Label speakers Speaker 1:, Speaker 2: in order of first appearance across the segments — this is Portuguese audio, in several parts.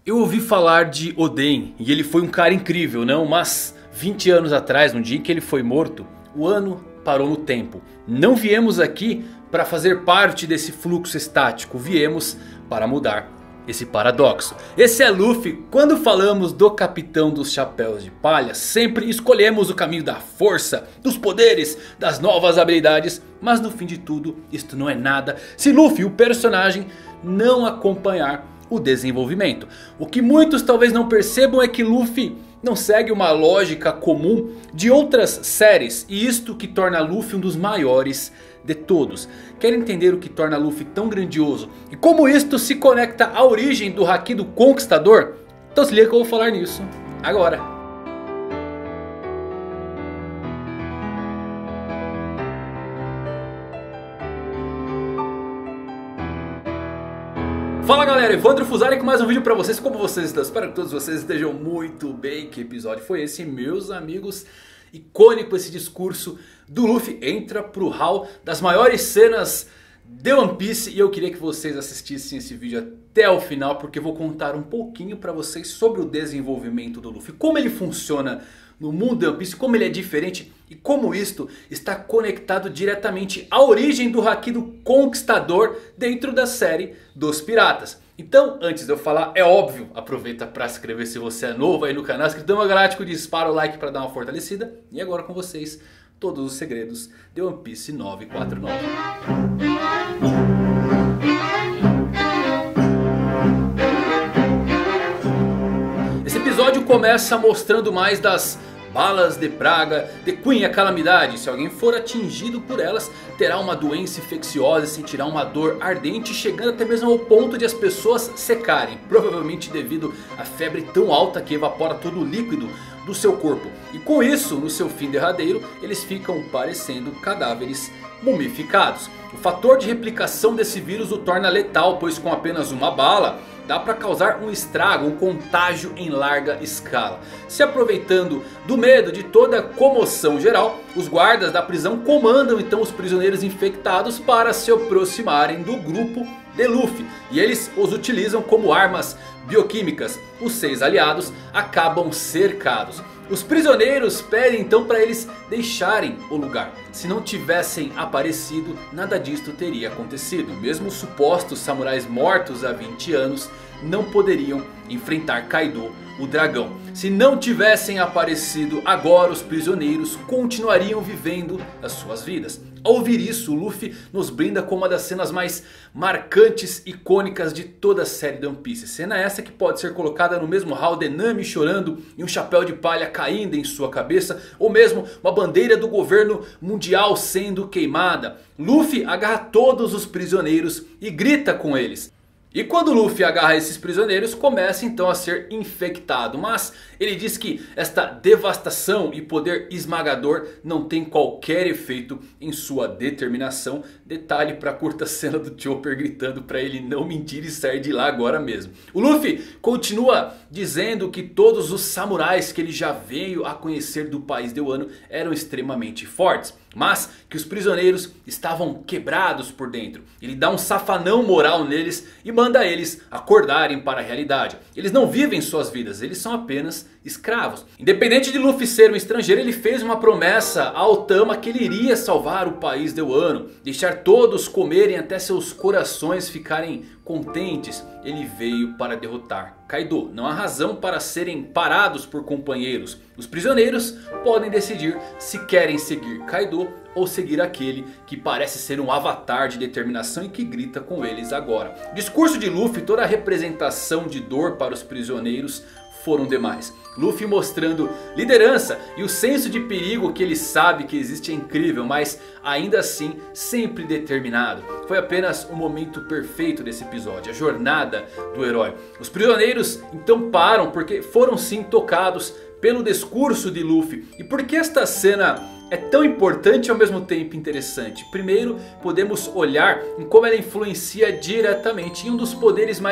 Speaker 1: Eu ouvi falar de Oden e ele foi um cara incrível, não? Mas 20 anos atrás, no dia em que ele foi morto, o ano parou no tempo. Não viemos aqui para fazer parte desse fluxo estático, viemos para mudar esse paradoxo. Esse é Luffy. Quando falamos do capitão dos chapéus de palha, sempre escolhemos o caminho da força, dos poderes, das novas habilidades. Mas no fim de tudo, isto não é nada se Luffy, o personagem, não acompanhar o desenvolvimento. O que muitos talvez não percebam é que Luffy não segue uma lógica comum de outras séries. E isto que torna Luffy um dos maiores de todos. Quer entender o que torna Luffy tão grandioso? E como isto se conecta à origem do Haki do Conquistador? Então se liga que eu vou falar nisso agora. Fala galera, Evandro Fusari com mais um vídeo pra vocês. Como vocês estão? Espero que todos vocês estejam muito bem. Que episódio foi esse, meus amigos? Icônico esse discurso do Luffy. Entra pro hall das maiores cenas de One Piece. E eu queria que vocês assistissem esse vídeo até o final, porque eu vou contar um pouquinho pra vocês sobre o desenvolvimento do Luffy. Como ele funciona no mundo de One Piece, como ele é diferente e como isto está conectado diretamente à origem do Haki do Conquistador dentro da série dos Piratas. Então, antes de eu falar, é óbvio, aproveita para se inscrever se você é novo aí no canal. Escritão galáctico, dispara o like para dar uma fortalecida. E agora com vocês, todos os segredos de One Piece 949. Esse episódio começa mostrando mais das balas de praga de Queen, a calamidade. Se alguém for atingido por elas, terá uma doença infecciosa e sentirá uma dor ardente, chegando até mesmo ao ponto de as pessoas secarem. Provavelmente devido à febre tão alta que evapora todo o líquido do seu corpo. E com isso, no seu fim derradeiro, eles ficam parecendo cadáveres mumificados. O fator de replicação desse vírus o torna letal, pois com apenas uma bala dá para causar um estrago, um contágio em larga escala. Se aproveitando do medo de toda a comoção geral, os guardas da prisão comandam então os prisioneiros infectados para se aproximarem do grupo de Luffy. E eles os utilizam como armas bioquímicas. Os 6 aliados acabam cercados. Os prisioneiros pedem então para eles deixarem o lugar. Se não tivessem aparecido, nada disto teria acontecido. Mesmo os supostos samurais mortos há 20 anos não poderiam enfrentar Kaido, o dragão. Se não tivessem aparecido agora, os prisioneiros continuariam vivendo as suas vidas. Ao ouvir isso, o Luffy nos brinda com uma das cenas mais marcantes, icônicas de toda a série de One Piece. Cena essa que pode ser colocada no mesmo hall de Nami chorando e um chapéu de palha caindo em sua cabeça, ou mesmo uma bandeira do governo mundial sendo queimada. Luffy agarra todos os prisioneiros e grita com eles. E quando Luffy agarra esses prisioneiros, começa então a ser infectado. Mas ele diz que esta devastação e poder esmagador não tem qualquer efeito em sua determinação. Detalhe para a curta cena do Chopper gritando para ele não mentir e sair de lá agora mesmo. O Luffy continua dizendo que todos os samurais que ele já veio a conhecer do país de Wano eram extremamente fortes, mas que os prisioneiros estavam quebrados por dentro. Ele dá um safanão moral neles e manda eles acordarem para a realidade. Eles não vivem suas vidas, eles são apenas escravos. Independente de Luffy ser um estrangeiro, ele fez uma promessa a Otama que ele iria salvar o país de Wano, deixar todos comerem até seus corações ficarem contentes. Ele veio para derrotar Kaido. Não há razão para serem parados por companheiros. Os prisioneiros podem decidir se querem seguir Kaido ou seguir aquele que parece ser um avatar de determinação e que grita com eles agora. O discurso de Luffy, toda a representação de dor para os prisioneiros foram demais. Luffy mostrando liderança e o senso de perigo que ele sabe que existe é incrível, mas ainda assim sempre determinado. Foi apenas o momento perfeito desse episódio, a jornada do herói. Os prisioneiros então param porque foram sim tocados pelo discurso de Luffy. E por que esta cena é tão importante e ao mesmo tempo interessante? Primeiro, podemos olhar em como ela influencia diretamente em um dos poderes mais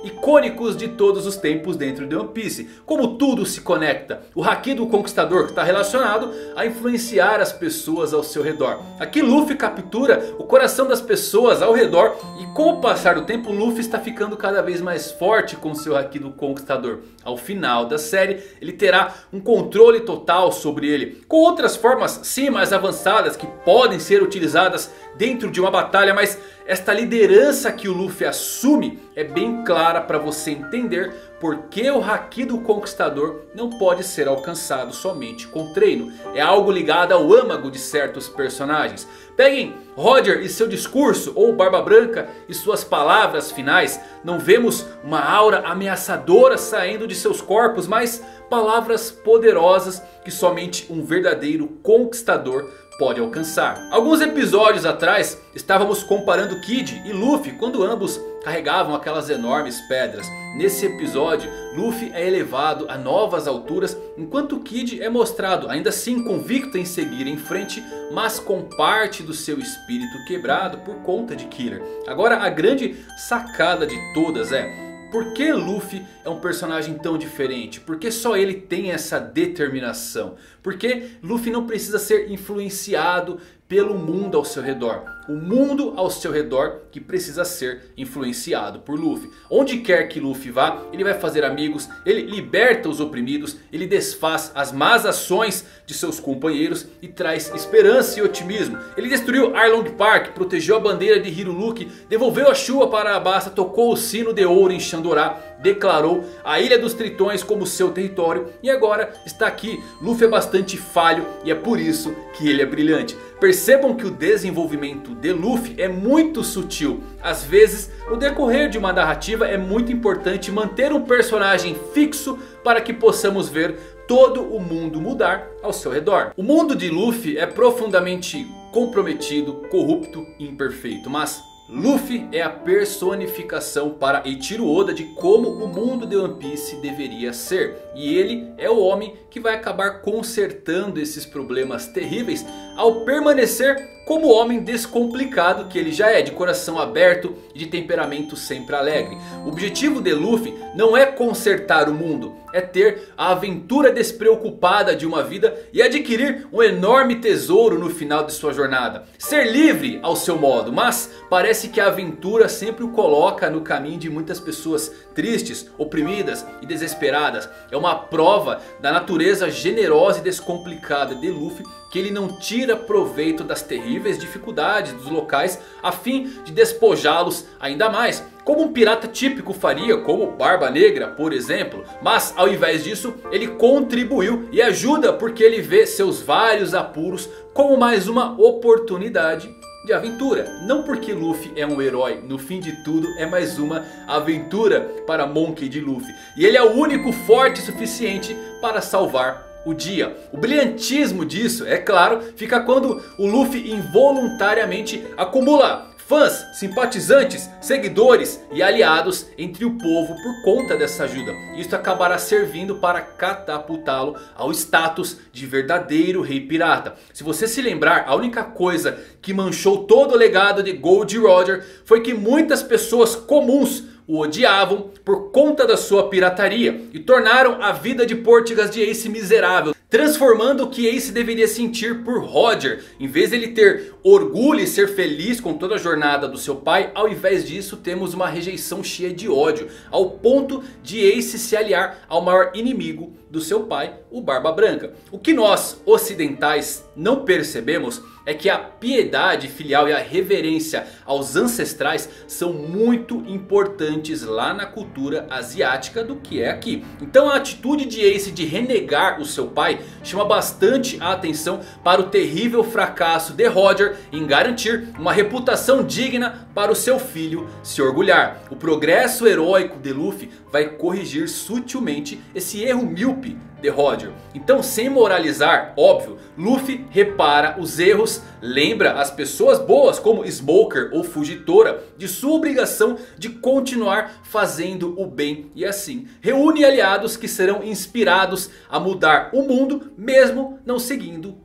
Speaker 1: icônicos de todos os tempos dentro de One Piece. Como tudo se conecta. O Haki do Conquistador está relacionado a influenciar as pessoas ao seu redor. Aqui Luffy captura o coração das pessoas ao redor. E com o passar do tempo Luffy está ficando cada vez mais forte com seu Haki do Conquistador. Ao final da série ele terá um controle total sobre ele. Com outras formas sim mais avançadas que podem ser utilizadas dentro de uma batalha. Mas esta liderança que o Luffy assume é bem clara para você entender por que o Haki do Conquistador não pode ser alcançado somente com treino. É algo ligado ao âmago de certos personagens. Peguem Roger e seu discurso, ou Barba Branca e suas palavras finais. Não vemos uma aura ameaçadora saindo de seus corpos, mas palavras poderosas que somente um verdadeiro conquistador pode alcançar. Alguns episódios atrás estávamos comparando Kid e Luffy quando ambos carregavam aquelas enormes pedras. Nesse episódio Luffy é elevado a novas alturas, enquanto Kid é mostrado ainda assim convicto em seguir em frente, mas com parte do seu espírito quebrado por conta de Killer. Agora a grande sacada de todas é: por que Luffy é um personagem tão diferente? Por que só ele tem essa determinação? Por que Luffy não precisa ser influenciado pelo mundo ao seu redor? O mundo ao seu redor que precisa ser influenciado por Luffy. Onde quer que Luffy vá, ele vai fazer amigos, ele liberta os oprimidos, ele desfaz as más ações de seus companheiros e traz esperança e otimismo. Ele destruiu Arlong Park, protegeu a bandeira de Hiruluki, devolveu a chuva para Arabasta, tocou o sino de ouro em Shandorá, declarou a Ilha dos Tritões como seu território e agora está aqui. Luffy é bastante falho e é por isso que ele é brilhante. Percebam que o desenvolvimento de Luffy é muito sutil. Às vezes, no decorrer de uma narrativa é muito importante manter um personagem fixo para que possamos ver todo o mundo mudar ao seu redor. O mundo de Luffy é profundamente comprometido, corrupto e imperfeito, mas Luffy é a personificação para Eiichiro Oda de como o mundo de One Piece deveria ser. E ele é o homem que vai acabar consertando esses problemas terríveis ao permanecer como o homem descomplicado que ele já é, de coração aberto e de temperamento sempre alegre. O objetivo de Luffy não é consertar o mundo, é ter a aventura despreocupada de uma vida e adquirir um enorme tesouro no final de sua jornada. Ser livre ao seu modo, mas parece que a aventura sempre o coloca no caminho de muitas pessoas tristes, oprimidas e desesperadas. É uma prova da natureza generosa e descomplicada de Luffy, que ele não tira proveito das terríveis dificuldades dos locais a fim de despojá-los ainda mais, como um pirata típico faria, como Barba Negra por exemplo. Mas ao invés disso ele contribuiu e ajuda porque ele vê seus vários apuros como mais uma oportunidade de aventura. Não porque Luffy é um herói, no fim de tudo é mais uma aventura para Monkey D. Luffy. E ele é o único forte o suficiente para salvar o dia. O brilhantismo disso, é claro, fica quando o Luffy involuntariamente acumula fãs, simpatizantes, seguidores e aliados entre o povo por conta dessa ajuda. Isso acabará servindo para catapultá-lo ao status de verdadeiro rei pirata. Se você se lembrar, a única coisa que manchou todo o legado de Gold Roger foi que muitas pessoas comuns o odiavam por conta da sua pirataria e tornaram a vida de Portigas de Ace miserável, transformando o que Ace deveria sentir por Roger. Em vez de ele ter orgulho e ser feliz com toda a jornada do seu pai, ao invés disso temos uma rejeição cheia de ódio, ao ponto de Ace se aliar ao maior inimigo do seu pai, o Barba Branca. O que nós ocidentais não percebemos é que a piedade filial e a reverência aos ancestrais são muito importantes lá na cultura asiática do que é aqui. Então a atitude de Ace de renegar o seu pai chama bastante a atenção para o terrível fracasso de Roger em garantir uma reputação digna para o seu filho se orgulhar. O progresso heróico de Luffy vai corrigir sutilmente esse erro míope de Roger. Então, sem moralizar, óbvio, Luffy repara os erros, lembra as pessoas boas como Smoker ou Fujitora de sua obrigação de continuar fazendo o bem e assim reúne aliados que serão inspirados a mudar o mundo mesmo não seguindo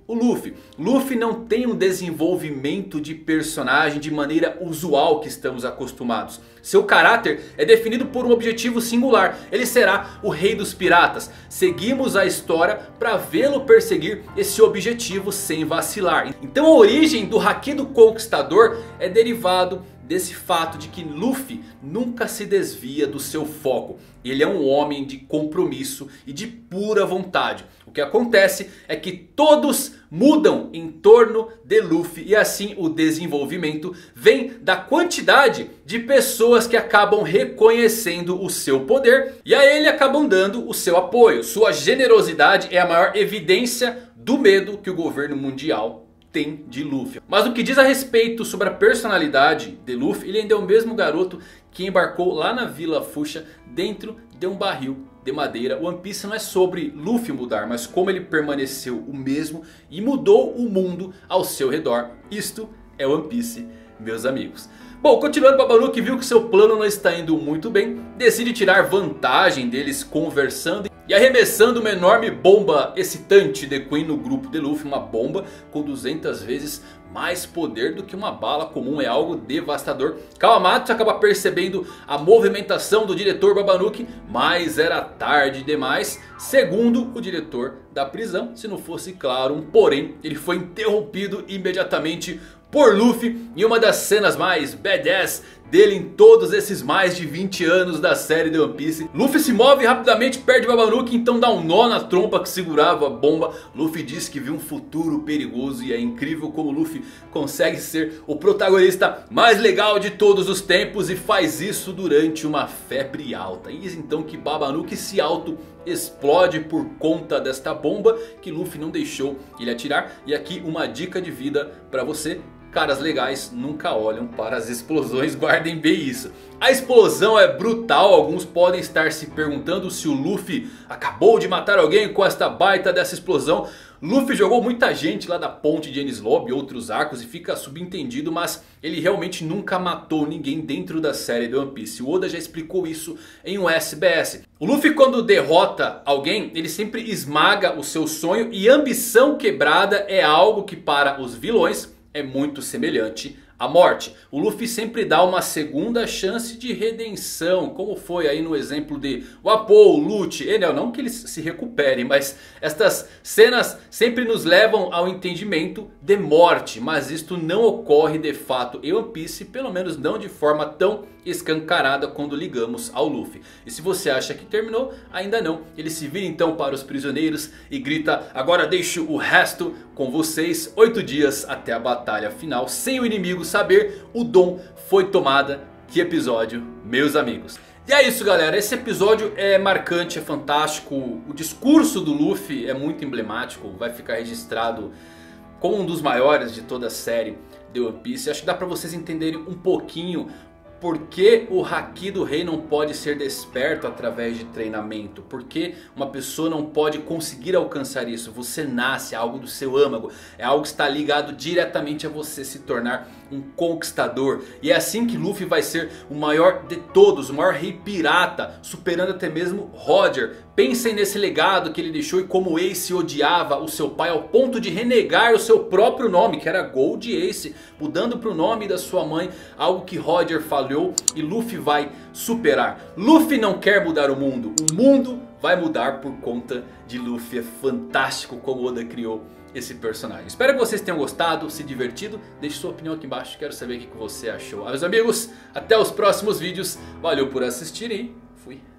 Speaker 1: o Luffy. Luffy não tem um desenvolvimento de personagem de maneira usual que estamos acostumados. Seu caráter é definido por um objetivo singular. Ele será o rei dos piratas. Seguimos a história para vê-lo perseguir esse objetivo sem vacilar. Então a origem do Haki do Conquistador é derivado desse fato de que Luffy nunca se desvia do seu foco. Ele é um homem de compromisso e de pura vontade. O que acontece é que todos mudam em torno de Luffy. E assim o desenvolvimento vem da quantidade de pessoas que acabam reconhecendo o seu poder. E a ele acabam dando o seu apoio. Sua generosidade é a maior evidência do medo que o governo mundial tem de Luffy. Mas o que diz a respeito sobre a personalidade de Luffy, ele ainda é o mesmo garoto que embarcou lá na Vila Fuchsia dentro de um barril de madeira. One Piece não é sobre Luffy mudar, mas como ele permaneceu o mesmo e mudou o mundo ao seu redor. Isto é One Piece, meus amigos. Bom, continuando, Babanuki viu que seu plano não está indo muito bem. Decide tirar vantagem deles conversando e arremessando uma enorme bomba excitante de Queen no grupo de Luffy. Uma bomba com 200 vezes mais poder do que uma bala comum. É algo devastador. Kawamatsu acaba percebendo a movimentação do diretor Babanuki, mas era tarde demais, segundo o diretor da prisão. Se não fosse claro um porém, ele foi interrompido imediatamente por Luffy em uma das cenas mais badass dele em todos esses mais de 20 anos da série de One Piece. Luffy se move rapidamente, perde Babanuki, então dá um nó na trompa que segurava a bomba. Luffy diz que viu um futuro perigoso e é incrível como Luffy consegue ser o protagonista mais legal de todos os tempos e faz isso durante uma febre alta. E então que Babanuki se auto-explode por conta desta bomba que Luffy não deixou ele atirar. E aqui uma dica de vida para você: caras legais nunca olham para as explosões, guardem bem isso. A explosão é brutal, alguns podem estar se perguntando se o Luffy acabou de matar alguém com esta baita dessa explosão. Luffy jogou muita gente lá da ponte de Enies Lobby e outros arcos e fica subentendido, mas ele realmente nunca matou ninguém dentro da série de One Piece. O Oda já explicou isso em um SBS. O Luffy, quando derrota alguém, ele sempre esmaga o seu sonho, e ambição quebrada é algo que para os vilões é muito semelhante à morte. O Luffy sempre dá uma segunda chance de redenção, como foi aí no exemplo de Wapol, Lute, Enel. Não que eles se recuperem, mas estas cenas sempre nos levam ao entendimento de morte. Mas isto não ocorre de fato em One Piece, pelo menos não de forma tão escancarada quando ligamos ao Luffy. E se você acha que terminou, ainda não. Ele se vira então para os prisioneiros e grita: agora deixo o resto com vocês. 8 dias até a batalha final, sem o inimigo saber, o Dom foi tomada. Que episódio, meus amigos. E é isso, galera, esse episódio é marcante, é fantástico. O discurso do Luffy é muito emblemático, vai ficar registrado como um dos maiores de toda a série de One Piece. Acho que dá pra vocês entenderem um pouquinho por que o Haki do Rei não pode ser desperto através de treinamento. Por que uma pessoa não pode conseguir alcançar isso. Você nasce, é algo do seu âmago. É algo que está ligado diretamente a você se tornar um conquistador. E é assim que Luffy vai ser o maior de todos, o maior rei pirata, superando até mesmo Roger. Pensem nesse legado que ele deixou e como Ace odiava o seu pai ao ponto de renegar o seu próprio nome, que era Gold Ace, mudando para o nome da sua mãe, algo que Roger falhou e Luffy vai superar. Luffy não quer mudar o mundo vai mudar por conta de Luffy. É fantástico como Oda criou esse personagem. Espero que vocês tenham gostado, se divertido. Deixe sua opinião aqui embaixo, quero saber o que você achou. Meus amigos, até os próximos vídeos. Valeu por assistirem e fui.